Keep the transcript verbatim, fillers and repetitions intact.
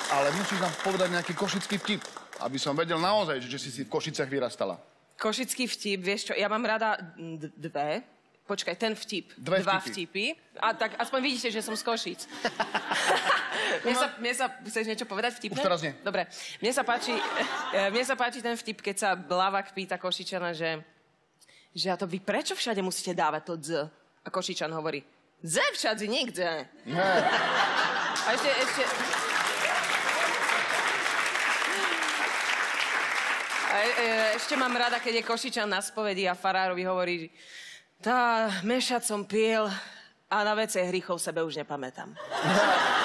ale musíš nám povedať nejaký košický vtip, aby som vedel naozaj, že si si v Košicách vyrastala. Košický vtip, vieš čo, ja mám rada dve. Počkaj, ten vtip. Dve Dva vtipy. vtipy. A tak aspoň vidíte, že som z Košíc. mne, sa, mne sa... Chceš niečo povedať vtipné? Už teraz nie. Dobre. Mne sa páči, mne sa páči ten vtip, keď sa Blavak pýta Košičana, že... Že a to vy prečo všade musíte dávať to dz? A Košičan hovorí, dze všade nikde. Nie. A ešte, ešte... A e, e, ešte mám rada, keď je Košičan na spovedi a farárovi hovorí, tá mešať som piel a na vece hriechov sebe už nepamätám.